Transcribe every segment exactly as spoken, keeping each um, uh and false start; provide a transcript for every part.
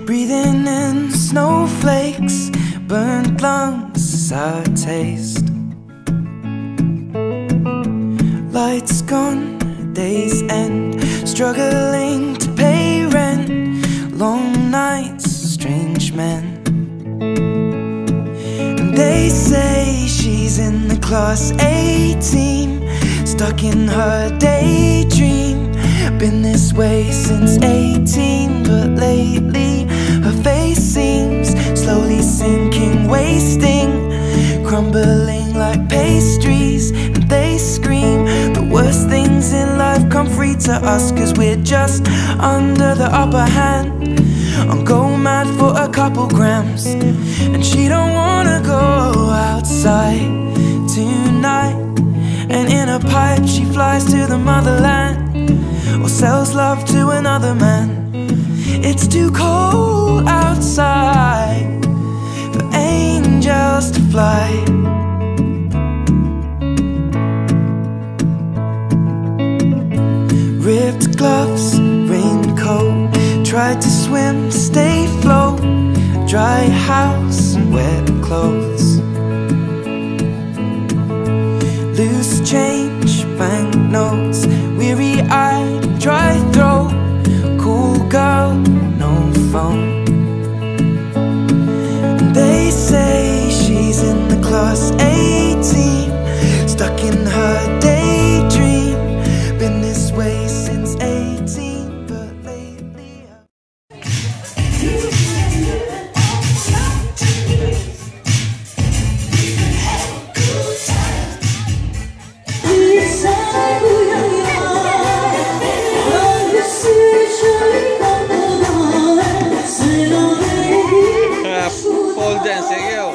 Breathing in snowflakes, burnt lungs as I taste. Lights gone, days end, struggling to pay rent. Long nights, strange men. And they say she's in the class A team, stuck in her daydream. Been this way since eighteen, but lately her face seems slowly sinking, wasting, crumbling like pastries. And they scream the worst things in life come free to us, cause we're just under the upper hand. I'm going mad for a couple grams, and she don't wanna go outside tonight. And in a pipe she flies to the motherland, or sells love to another man. It's too cold outside for angels to fly. Ripped gloves, raincoat, tried to swim, stay afloat. Dry house and wet clothes. Loose change, banknotes, weary-eyed, dry throat. Cool girl, no phone. And they say she's in the class A team, stuck in her daydream. Been this way since eighteen, but lately pole dancing, yo.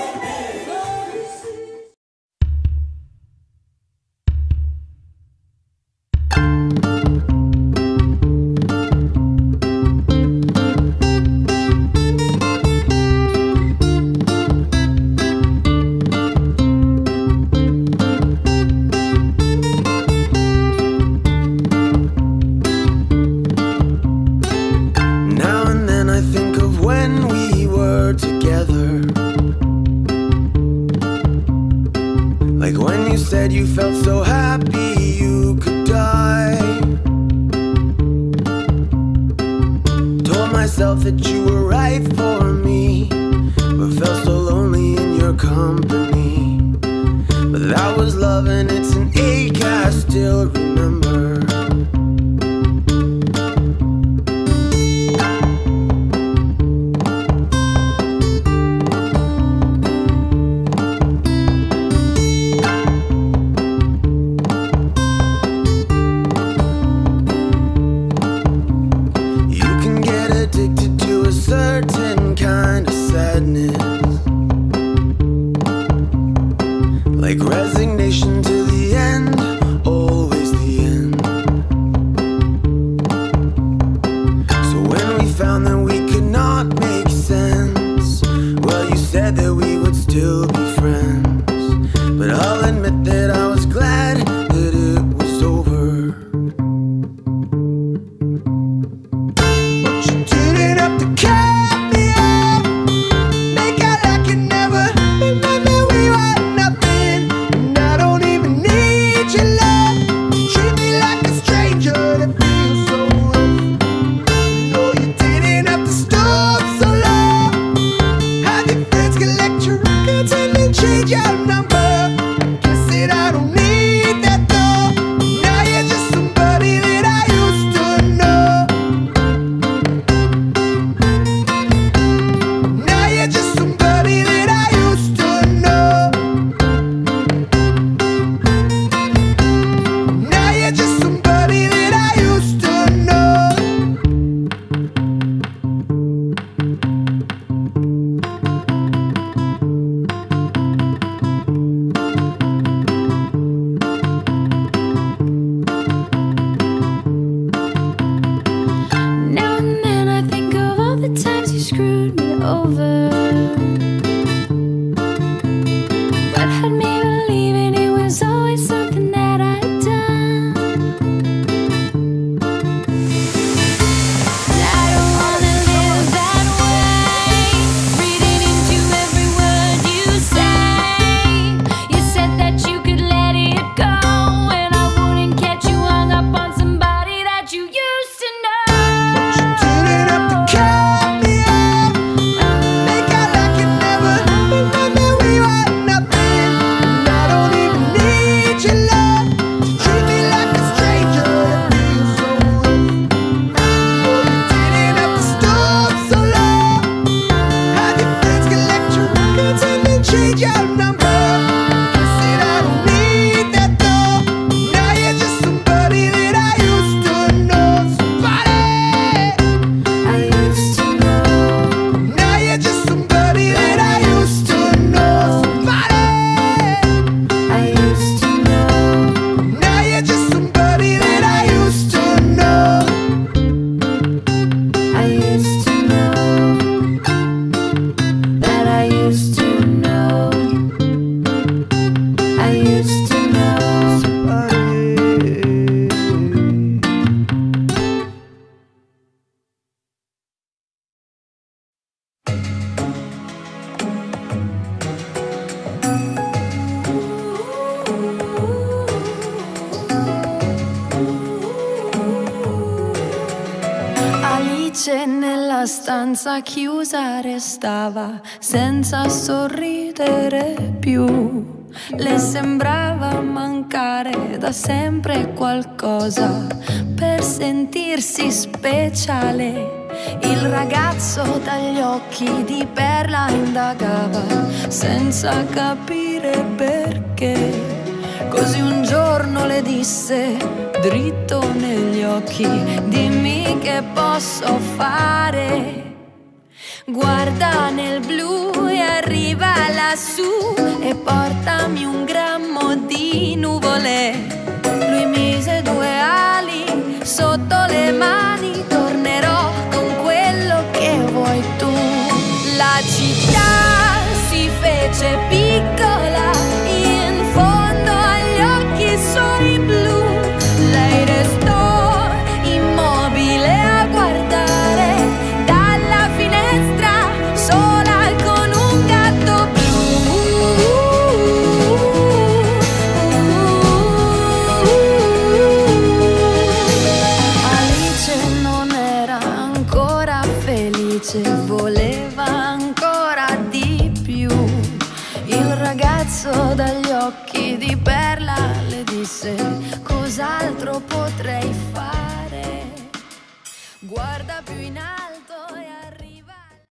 now and then I think of when we were together, like when you said you felt so happy you could die. Told myself that you were right for me, but felt so lonely in your company. But that was love and it's an ache I still remember. Certain kind of sadness, like resignation to the end, always the end. So when we found that we could not make sense, well, you said that we would still be friends. But I'll admit that I was glad that it was over. But you didn't have to care. That way. Alice nella stanza chiusa restava senza sorridere più. Le sembrava mancare da sempre qualcosa per sentirsi speciale. Il ragazzo dagli occhi di perla indagava senza capire perché. Così un giorno le disse dritto negli occhi: dimmi che posso fare. Guarda nel blu e arriva lassù e portami un grammo di nuvole. Lui mise due ali sotto le mani, tornerò con quello che vuoi tu. La città si fece piccola in fondo agli occhi suoi blu. Lei restò immobile a guardare dalla finestra, sola con un gatto blu. Alice non era ancora felice, voleva ancora di più. Il ragazzo dagli occhi di perla le disse: cos'altro potrei fare? Guarda più in alto.